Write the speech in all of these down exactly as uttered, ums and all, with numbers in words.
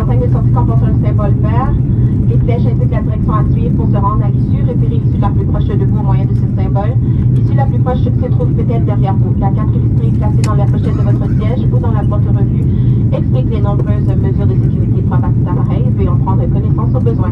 enseigne de sortie comporte un symbole vert. Les flèches indiquent la direction à suivre pour se rendre à l'issue. Repérez l'issue la plus proche de vous au moyen de ce symbole. L'issue la plus proche se trouve peut-être derrière vous. La carte illustrée placée dans la pochette de votre siège ou dans la boîte revue explique les nombreuses mesures de sécurité propres à cet appareil. Veuillez en prendre connaissance au besoin.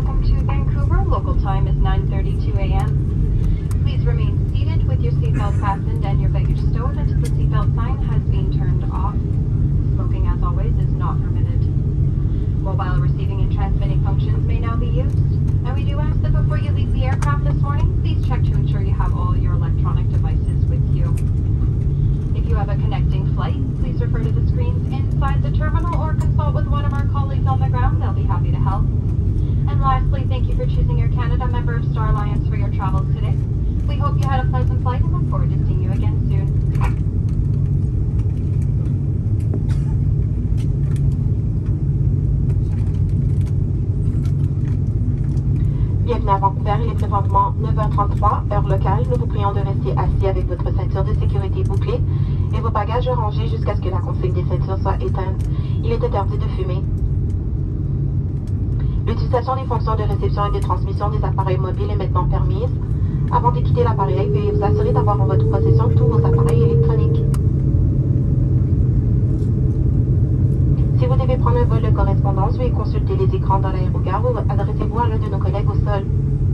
welcome to Vancouver. Local time is nine thirty-two a m Please remain seated with your seatbelt fastened and your baggage stowed until the seatbelt sign has been turned off. Smoking, as always, is not permitted. Mobile receiving and transmitting functions may now be used, and we do ask that before you leave the aircraft this morning, please check to ensure you have all your electronic devices with you. If you have a connecting flight, please refer to the screens inside the terminal or consult with one of our colleagues on the ground. They'll be happy to help. And lastly, thank you for choosing Air Canada, member of Star Alliance, for your travels today. We hope you had a pleasant flight and look forward to seeing you again soon. Bienvenue à Vancouver, il est présentement neuf heures trente-trois, heure locale. Nous vous prions de rester assis avec votre ceinture de sécurité bouclée et vos bagages rangés jusqu'à ce que la consigne des ceintures soit éteinte. Il est interdit de fumer. L'utilisation des fonctions de réception et de transmission des appareils mobiles est maintenant permise. Avant de quitter l'appareil, veuillez vous assurer d'avoir en votre possession tous vos appareils électroniques. Si vous devez prendre un vol de correspondance, veuillez consulter les écrans dans l'aérogare ou adressez-vous à l'un de nos collègues au sol.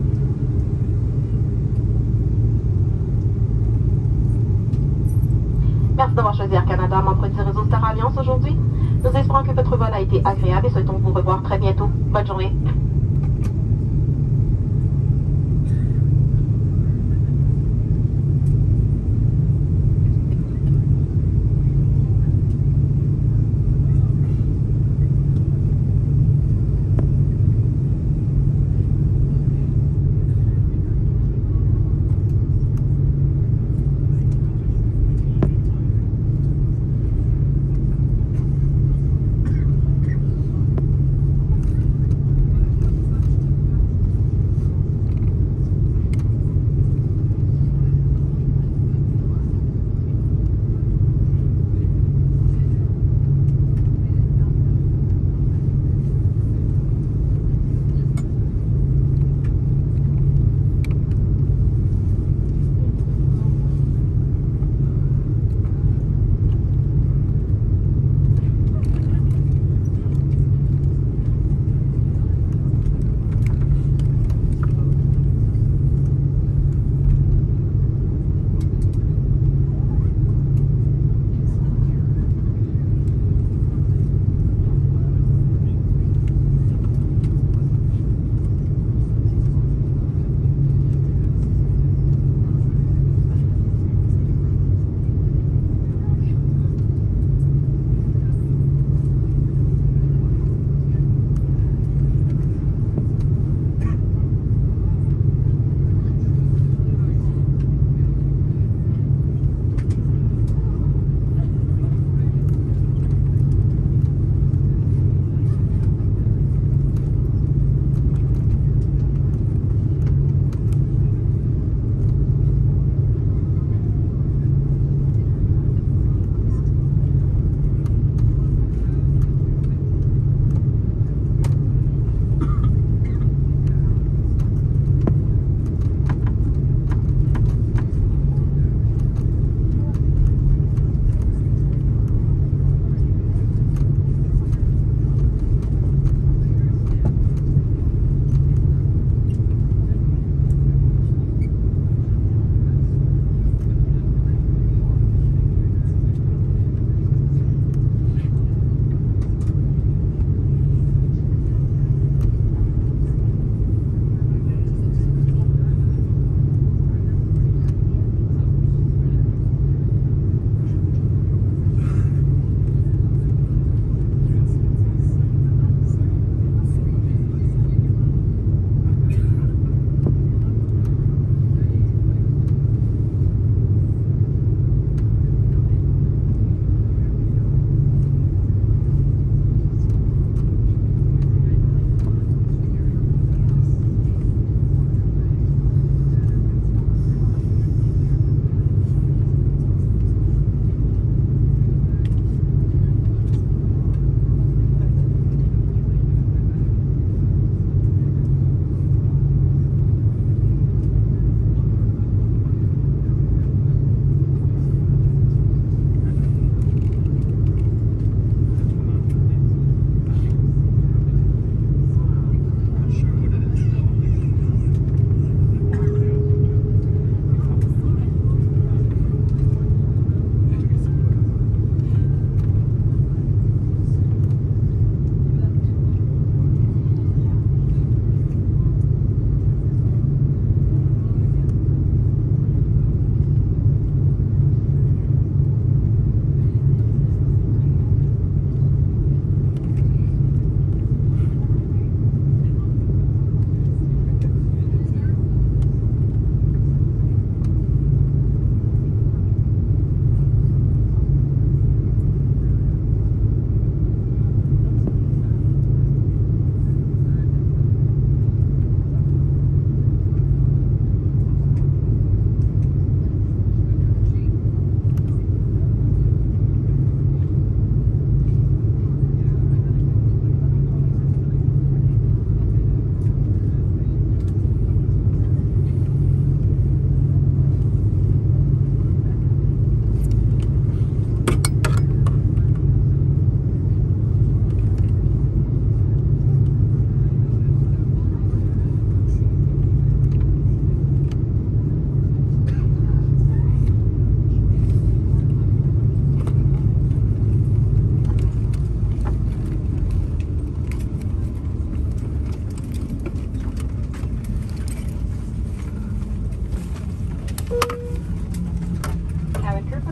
Merci d'avoir choisi Air Canada, membre du réseau Star Alliance aujourd'hui. Nous espérons que votre vol a été agréable et souhaitons vous revoir très bientôt. Bonne journée.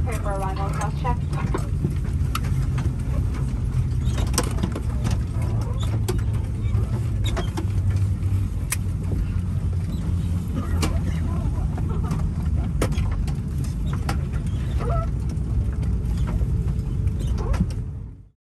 prepare for arrival cross check.